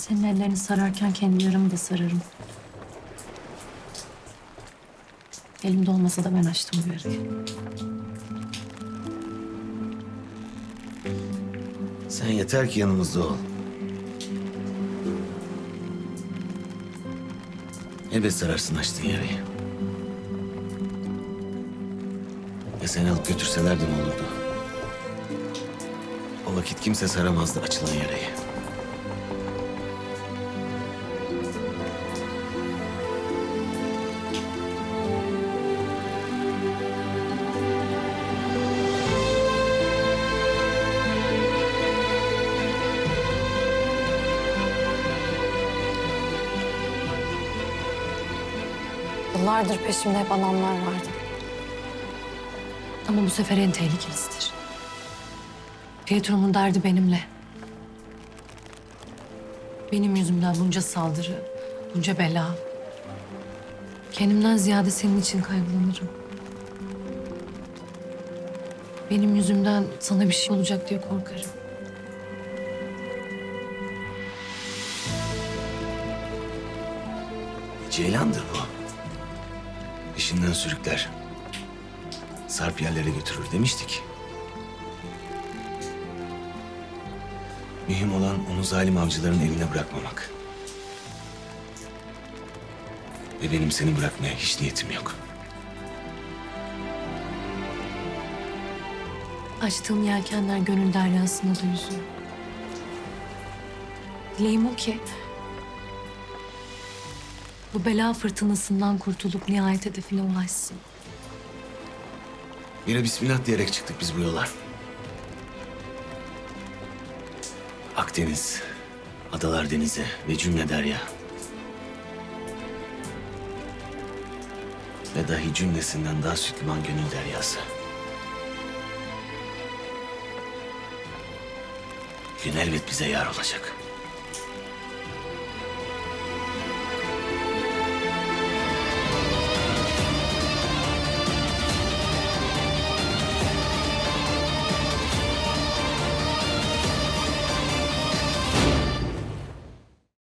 Senin ellerini sararken kendi yaramı da sararım. Elimde olmasa da ben açtım bu yarayı. Sen yeter ki yanımızda ol. Elbet sararsın açtığın yarayı. Ya seni alıp götürselerdi ne olurdu? O vakit kimse saramazdı açılan yarayı. Yıllardır peşimde hep anamlar vardı. Ama bu sefer en tehlikelisidir. Pietro'nun derdi benimle. Benim yüzümden bunca saldırı, bunca bela. Kendimden ziyade senin için kaygılanırım. Benim yüzümden sana bir şey olacak diye korkarım. Ceylandır bu. İşinden sürükler. Sarp yerlere götürür demiştik. Mühim olan onu zalim avcıların eline bırakmamak. Ve benim seni bırakmaya hiç niyetim yok. Açtığım yelkenler gönül deryasında da yüzüyor. Dileğim o ki bu bela fırtınasından kurtulup nihayet hedefine ulaşsın. Yine bismillah diyerek çıktık biz bu yola. Akdeniz, Adalar Denizi ve cümle derya. Ve dahi cümlesinden daha süt liman gönül deryası. Gün elbet bize yar olacak.